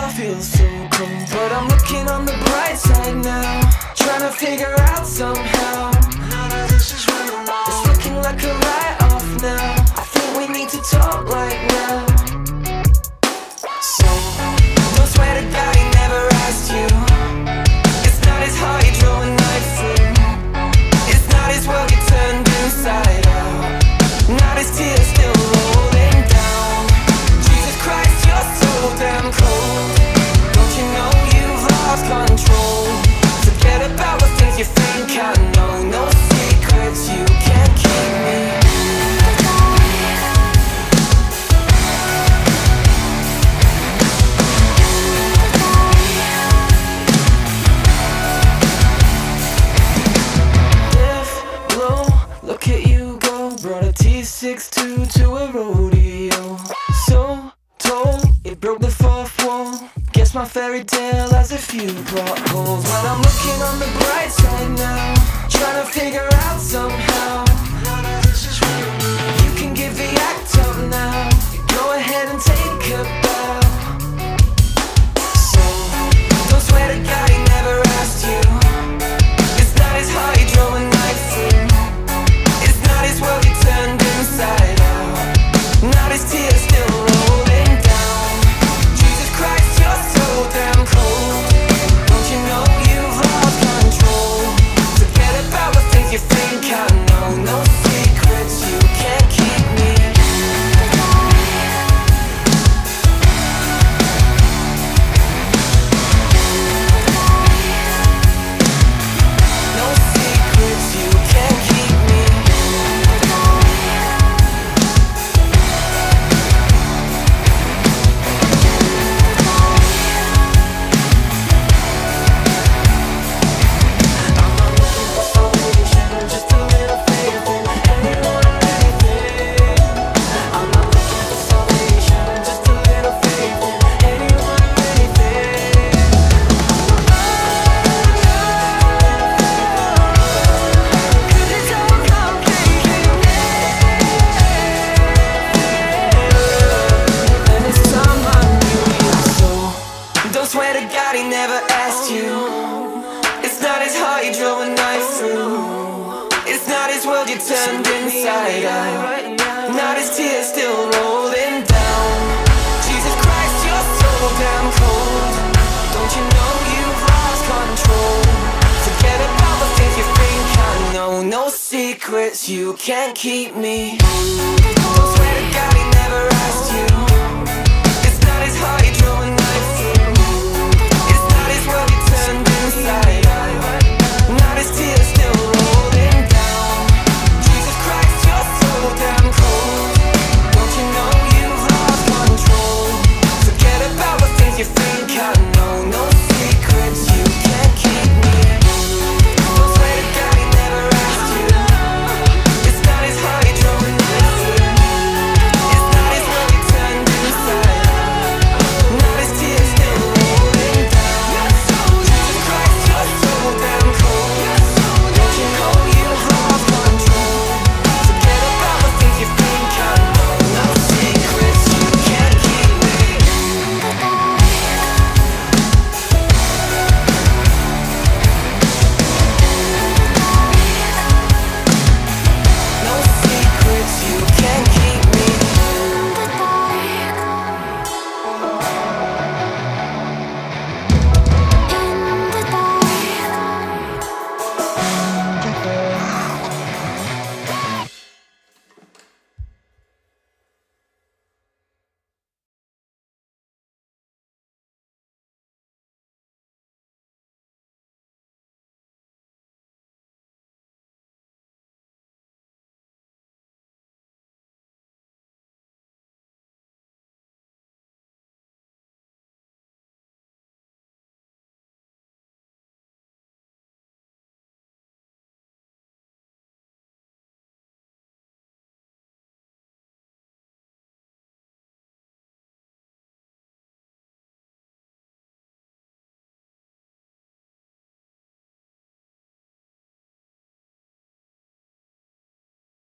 I feel so cold, but I'm looking on the bright side now, trying to figure out somehow. None of this is real now. It's looking like a write-off now. I think we need to talk right now. So, don't swear to God he never asked you. It's not his heart you draw a knife through. It's not his world you turned inside out. Not his tears still rolling down. Jesus Christ, you're so damn cold. Don't you know you've lost control? Forget about the things you think I know. No secrets, you can't keep me. Look at you go, brought a T62 to a rodeo. So told, it broke the fourth wall. Guess my fairy tale has a few plot holes. But I'm looking on the bright side now, trying to figure out somehow. None of this is real. You can give the act up now. Go ahead and take a bow. So, don't swear to God he never asked you. It's not his heart he drove a knife through. Not his world he turned inside out. Not his tears still rolling down. Jesus Christ, you're so damn cold. Don't you know you've lost control? Forget about the things you think I know. No secrets, you can't keep me. No secrets, you can't keep me. Swear to God he never asked you. It's not his heart you drove a knife through. It's not his world you turned inside out. Not his tears still rolling down. Jesus Christ, you're so damn cold. Don't you know you've lost control? Forget about the things you think I know. No secrets, you can't keep me. Don't swear